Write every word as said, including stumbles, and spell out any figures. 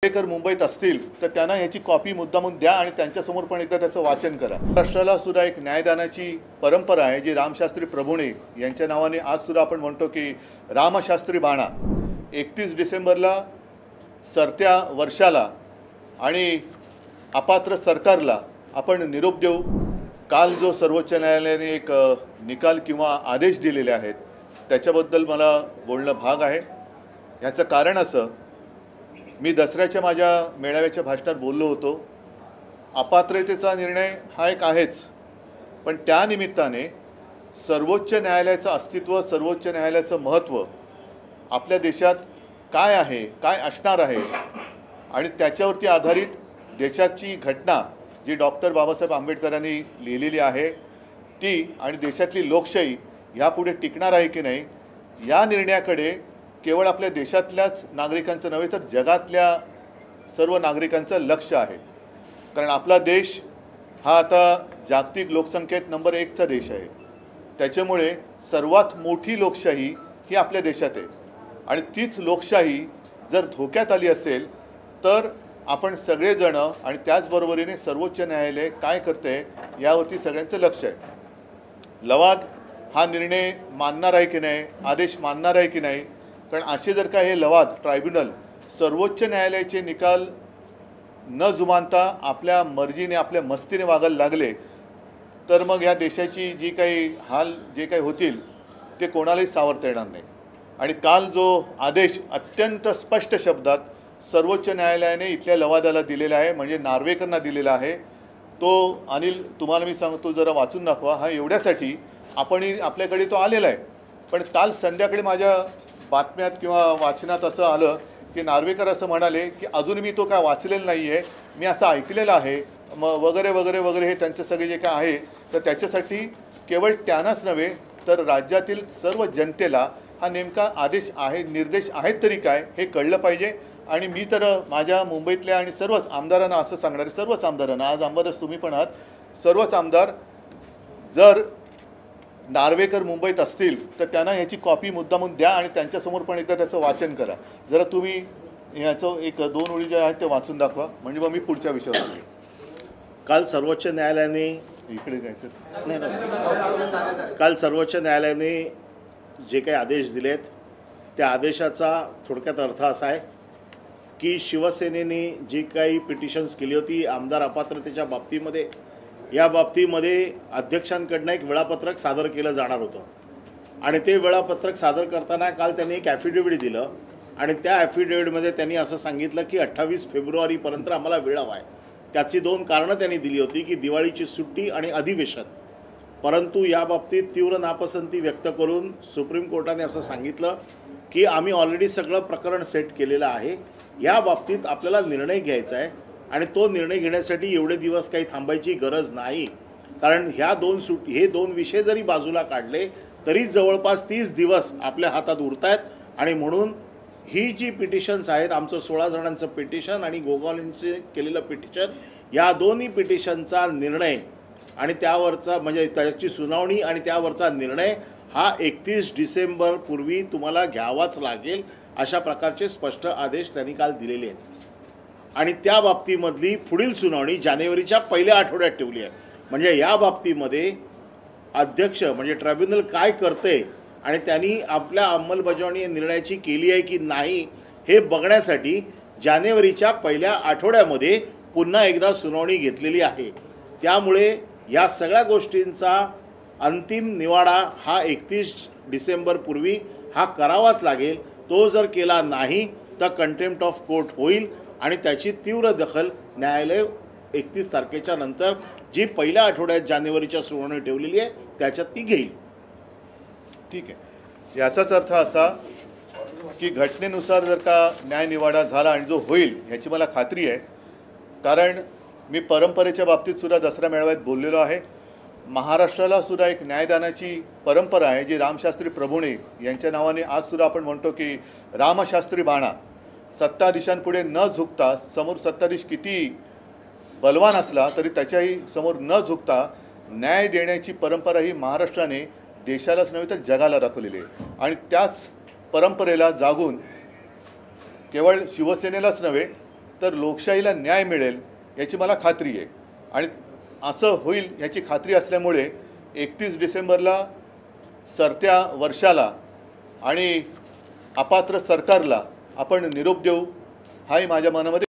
नार्वेकर मुंबईत असतील तर त्यांना याची कॉपी मुद्दामून द्या आणि त्यांच्यासमोर पण एकदा त्याचं वाचन करा। महाराष्ट्राला सुद्धा एक न्यायदानाची परंपरा आहे जी रामशास्त्री प्रभुणे यांच्या नावाने आज सुद्धा आपण म्हणतो की रामशास्त्री बाणा। एकतीस डिसेंबरला सरत्या वर्षाला आणि अपात्र सरकारला आपण निरोप देऊ। काल जो सर्वोच्च न्यायालयाने एक निकाल किंवा आदेश दिलेले आहेत त्याच्याबद्दल मला बोलणं भाग आहे। याचं कारण असं, मी दसऱ्याच्या माझ्या मेळाव्याच्या भाषणात बोललो होतो, अपात्रतेचा निर्णय हा एक आहेच, पण त्या निमित्ताने सर्वोच्च न्यायालयाचं अस्तित्व, सर्वोच्च न्यायालयाचं महत्त्व आपल्या देशात काय आहे, काय असणार आहे आणि त्याच्यावरती आधारित देशाची घटना जी डॉक्टर बाबासाहेब आंबेडकरांनी लिहिलेली आहे ती आणि देशातली लोकशाही यापुढे टिकणार आहे की नाही या निर्णयाकडे केवळ आपल्या देशातल्याच नागरिकांचं नव्हे तर जगातल्या सर्व नागरिकांचं लक्ष आहे। कारण आपला देश हा आता जागतिक लोकसंख्येत नंबर एकचा देश आहे, त्याच्यामुळे सर्वात मोठी लोकशाही ही आपल्या देशात आहे आणि तीच लोकशाही जर धोक्यात आली असेल तर आपण सगळेजण आणि त्याचबरोबरीने सर्वोच्च न्यायालय काय करते यावरती सगळ्यांचं लक्ष आहे। लवाद हा निर्णय मानणार आहे की नाही, आदेश मानणार आहे की नाही, कारण असे जर का हे लवाद ट्रायब्युनल सर्वोच्च न्यायालयाचे निकाल न जुमानता आपल्या मर्जीने आपल्या मस्तीने वागायला लागले तर मग या देशाची जी काही हाल जे काही होतील ते कोणालाही सावरता येणार नाही। आणि काल जो आदेश अत्यंत स्पष्ट शब्दात सर्वोच्च न्यायालयाने इथल्या लवादाला दिलेला आहे, म्हणजे नार्वेकरांना दिलेला आहे, तो अनिल तुम्हाला मी सांगतो जरा वाचून दाखवा। हा एवढ्यासाठी आपणही आपल्याकडे तो आलेला आहे, पण काल संध्याकाळी माझ्या बातम्यात किंवा वाचनात असं आलं की नार्वेकर असं म्हणाले की अजून मी तो काय वाचलेला नाही आहे, मी असं ऐकलेलं आहे मग वगैरे वगैरे वगैरे हे त्यांचे सगळे जे काय आहे, तर त्याच्यासाठी केवळ त्यांनाच नव्हे तर राज्यातील सर्व जनतेला हा नेमका आदेश आहे, निर्देश आहेत तरी काय हे कळलं पाहिजे। आणि मी तर माझ्या मुंबईतल्या आणि सर्वच आमदारांना असं सांगणारे, सर्वच आमदारांना, आज आमदारच तुम्ही पण आहात, सर्वच आमदार जर नार्वेकर मुंबईत असतील तर त्यांना याची कॉपी मुद्दामून द्या आणि त्यांच्यासमोर पण एकदा त्याचं वाचन करा। जरा तुम्ही याचं एक दोन ओळी जे आहेत ते वाचून दाखवा, म्हणजे मग मी पुढच्या विषयावर बोलेन। काल सर्वोच्च न्यायालयाने इकडे जायचं नाही नाही काल सर्वोच्च न्यायालयाने जे काही आदेश दिलेत त्या आदेशाचा थोडक्यात अर्थ असा आहे की शिवसेनेने जी काही पिटिशन्स केली होती आमदार अपात्रतेच्या बाबतीमध्ये, या बाबतीमध्ये अध्यक्षांकडनं एक वेळापत्रक सादर केलं जाणार होतं आणि ते वेळापत्रक सादर करताना काल त्यांनी एक ॲफिडेव्हिट दिलं आणि त्या ॲफिडेव्हिटमध्ये त्यांनी असं सांगितलं की अठ्ठावीस फेब्रुवारीपर्यंत आम्हाला वेळ हवा आहे। त्याची दोन कारणं त्यांनी दिली होती की दिवाळीची सुट्टी आणि अधिवेशन, परंतु या बाबतीत तीव्र नापसंती व्यक्त करून सुप्रीम कोर्टाने असं सांगितलं की आम्ही ऑलरेडी सगळं प्रकरण सेट केलेलं आहे, या बाबतीत आपल्याला निर्णय घ्यायचा आहे आणि तो निर्णय घेण्यासाठी एवढे दिवस काही थांबायची गरज नाही, कारण ह्या दोन सुट हे दोन विषय जरी बाजूला काढले तरी जवळपास तीस दिवस आपल्या हातात उरत आहेत आणि म्हणून ही जी पिटिशन्स आहेत, आमचं सोळा जणांचं पिटिशन आणि गोगावलेंचे केलेलं पिटिशन, या दोन्ही पिटिशनचा निर्णय आणि त्यावरचा म्हणजे त्याची सुनावणी आणि त्यावरचा निर्णय हा एकतीस डिसेंबरपूर्वी तुम्हाला घ्यावाच लागेल, अशा प्रकारचे स्पष्ट आदेश त्यांनी काल दिलेले आहेत। आणि त्या बाबतीमधली पुढील सुनावणी जानेवारीच्या पहिल्या आठवड्यात ठेवली आहे, म्हणजे या बाबतीमध्ये अध्यक्ष म्हणजे ट्रायब्युनल काय करते आणि त्यांनी आपल्या अंमलबजावणी निर्णयाची केली आहे की नाही हे बघण्यासाठी जानेवारीच्या पहिल्या आठवड्यामध्ये पुन्हा एकदा सुनावणी घेतलेली आहे। त्यामुळे या सगळ्या गोष्टींचा अंतिम निवाडा हा एकतीस डिसेंबरपूर्वी हा करावाच लागेल। तो जर केला नाही तर कंटेम्प्ट ऑफ कोर्ट होईल आणि त्याची तीव्र दखल न्यायालय एकतीस तारखेच्या नंतर जी पहिल्या आठवड्यात जानेवारीच्या सुनावणी ठेवलेली आहे त्याच्यात ती घेईल। ठीक आहे, याचाच अर्थ असा की घटनेनुसार जर का न्यायनिवाडा झाला आणि जो होईल ह्याची मला खात्री आहे, कारण मी परंपरेच्या बाबतीत सुद्धा दसरा मेळाव्यात बोललेलो आहे। महाराष्ट्राला सुद्धा एक न्यायदानाची परंपरा आहे जी रामशास्त्री प्रभुणे यांच्या नावाने आज सुद्धा आपण म्हणतो की रामशास्त्री बाणा। सत्ताधीशांपुढे न झुकता, समोर सत्ताधीश किती बलवान असला तरी त्याच्याही समोर न झुकता न्याय देण्याची परंपरा ही महाराष्ट्राने देशालाच नव्हे तर जगाला दाखवलेली आहे। आणि त्याच परंपरेला जागून केवळ शिवसेनेलाच नव्हे तर लोकशाहीला न्याय मिळेल याची मला खात्री आहे. आणि असं होईल याची खात्री असल्यामुळे एकतीस डिसेंबरला सरत्या वर्षाला आणि अपात्र सरकारला आपण निरोप देऊ हाही माझ्या मनामध्ये